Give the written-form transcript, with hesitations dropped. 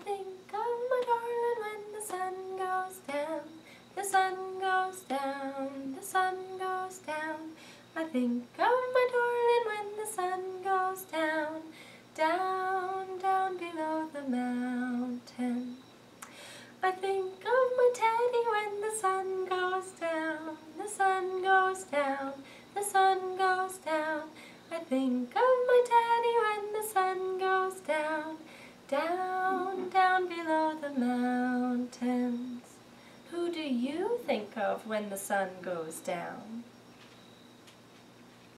think of my darling when the sun goes down. The sun goes down, the sun goes down. I think of my darling when the sun goes down, down, down below the mountain. I think of my teddy when the sun goes down, the sun goes down, the sun goes down. I think of my teddy when the sun goes down, down, down below the mountains. Who do you think of when the sun goes down?